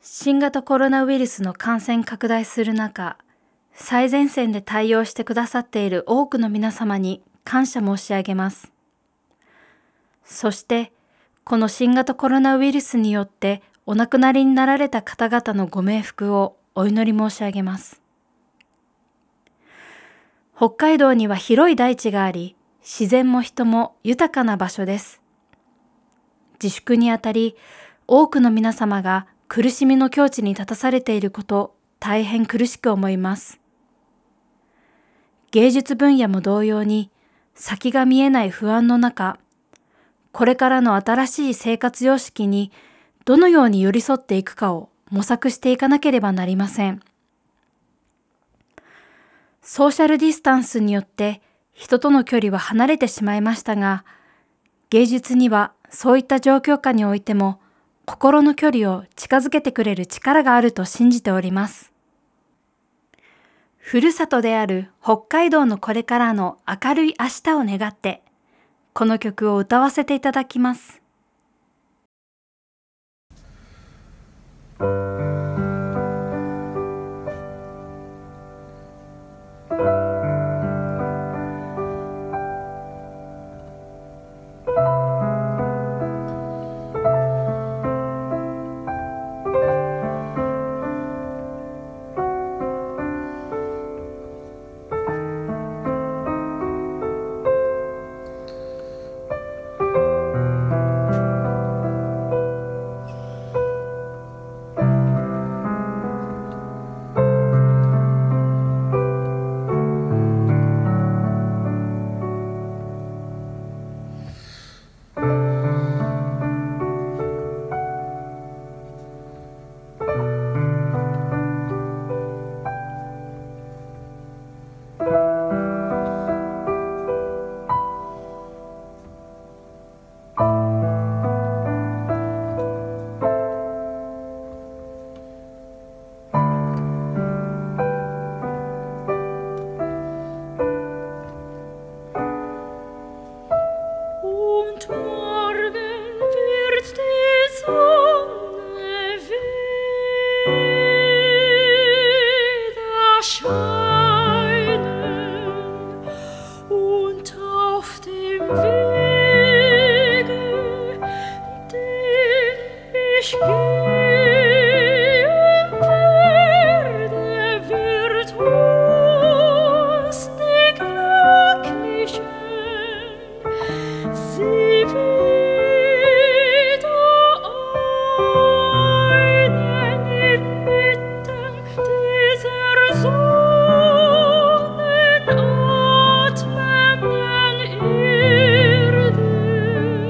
新型コロナウイルスの感染拡大する中、最前線で対応してくださっている多くの皆様に感謝申し上げます。そして、この新型コロナウイルスによってお亡くなりになられた方々のご冥福をお祈り申し上げます。北海道には広い大地があり、自然も人も豊かな場所です。自粛にあたり、多くの皆様が苦しみの境地に立たされていること、大変苦しく思います。芸術分野も同様に、先が見えない不安の中、これからの新しい生活様式にどのように寄り添っていくかを模索していかなければなりません。ソーシャルディスタンスによって人との距離は離れてしまいましたが、芸術にはそういった状況下においても心の距離を近づけてくれる力があると信じております。ふるさとである北海道のこれからの明るい明日を願って、この曲を歌わせていただきます。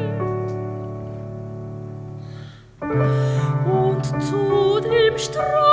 Und zu dem Strand